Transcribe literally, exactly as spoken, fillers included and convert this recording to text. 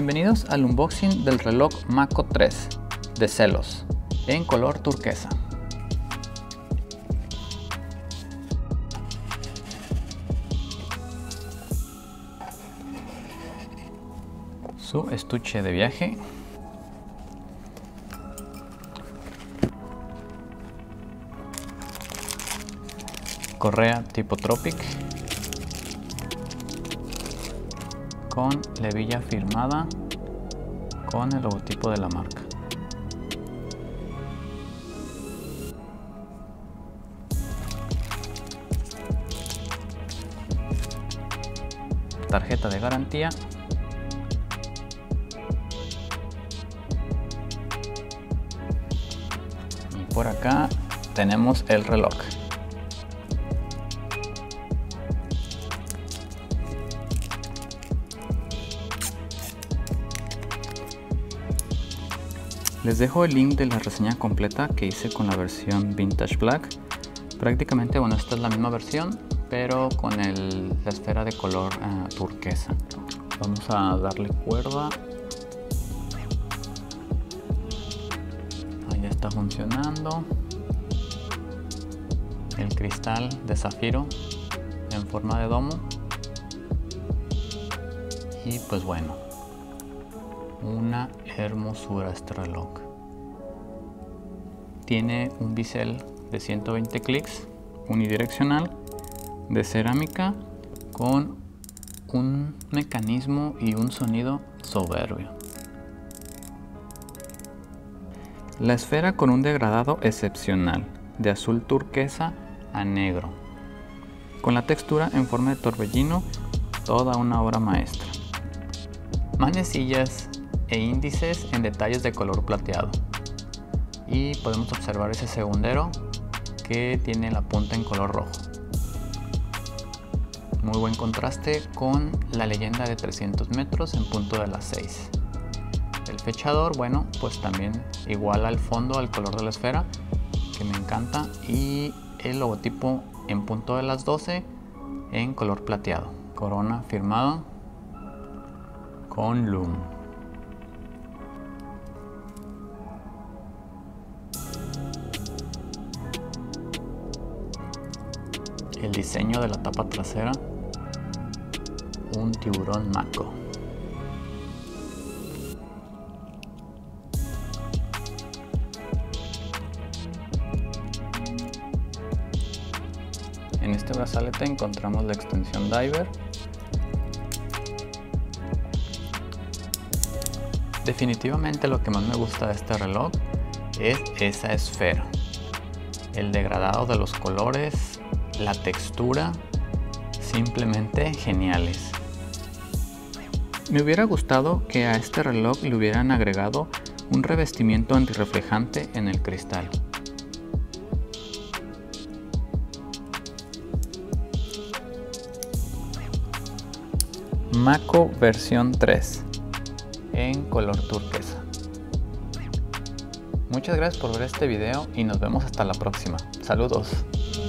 Bienvenidos al unboxing del reloj Mako tres de Celos en color turquesa. Su estuche de viaje, correa tipo Tropic con la hebilla firmada con el logotipo de la marca. Tarjeta de garantía. Y por acá tenemos el reloj. Les dejo el link de la reseña completa que hice con la versión Vintage Black. Prácticamente, bueno, esta es la misma versión, pero con el, la esfera de color uh, turquesa. Vamos a darle cuerda. Ahí está funcionando. El cristal de zafiro en forma de domo. Y pues bueno, una hermosura este reloj. Tiene un bisel de ciento veinte clics unidireccional de cerámica con un mecanismo y un sonido soberbio. La esfera con un degradado excepcional de azul turquesa a negro, con la textura en forma de torbellino, toda una obra maestra. Manecillas e índices en detalles de color plateado, y podemos observar ese segundero que tiene la punta en color rojo. Muy buen contraste con la leyenda de trescientos metros en punto de las seis. El fechador, bueno, pues también igual al fondo al color de la esfera, que me encanta, y el logotipo en punto de las doce en color plateado. Corona firmada con Loom. El diseño de la tapa trasera, un tiburón Mako. En este brazalete encontramos la extensión Diver. Definitivamente lo que más me gusta de este reloj es esa esfera, el degradado de los colores, la textura, simplemente geniales. Me hubiera gustado que a este reloj le hubieran agregado un revestimiento antirreflejante en el cristal. Mako versión tres en color turquesa. Muchas gracias por ver este video y nos vemos hasta la próxima. Saludos.